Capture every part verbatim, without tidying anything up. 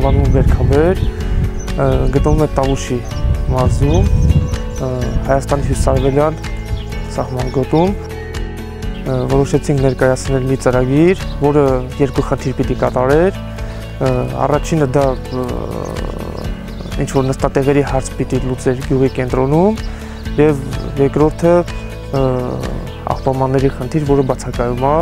անվանում Վերքաբեր, գտնվում է Տավուշի մարզում, Հայաստանի հյուսիսարևելյան սահմանգոտում։ Որոշեցինք ներկայացնել մի ծրագիր, որը երկու խնդիր պիտի կատարեր։ Առաջինը դա ինչ-որ նստատեղերի հարց պիտի լուծեր գյուղի կենտրոնում, և երկրորդը աղբամանների խնդիր, որը բացակայում է։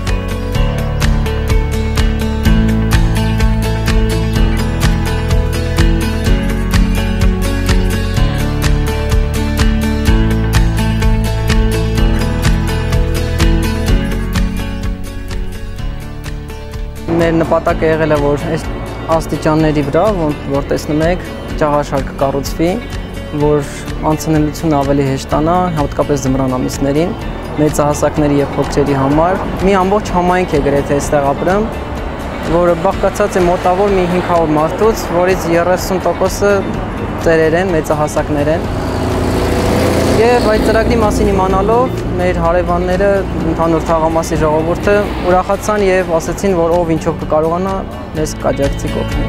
Մեր նպատակը եղել է, որ այս աստիճանների վրա, որ տեսնում եք, ճաղաշարքը կառուցվի, որ անցնելությունը ավելի հեշտանա, հատկապես ձմռան ամիսներին, մեծահասակների և փոքրերի համար։ Մի ամբողջ համայնք է գրեթե այստեղ ապրում, որը բաղկացած է մոտավոր մի հինգ հարյուր մարդուց, որից երեսուն տոկոսը ծերեր են, մեծահասակներ են։ Եվ այդ ծրագրի մասին իմանալով մեր հարևանները, ընդհանուր թաղամասի ժողովուրդը ուրախացան և ասեցին, որ ով ինչով կկարողանա, մեզ կաջակցի կօգնի։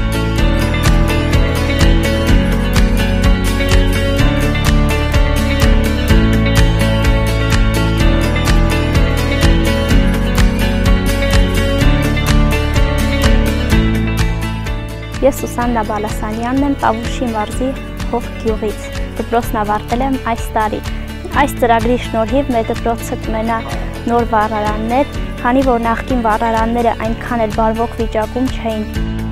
Ես Սուսաննա Բալասանյանն եմ, Տավուշի մարզի Հող գյուղից։ Դպրոցն ավարտել եմ այս տարի։ Այս ծրագրի շնորհիվ մեր դպրոցը կմենա նոր վառարաններ, քանի որ նախկին վառարանները այնքան էլ բարվոք վիճակում չէին։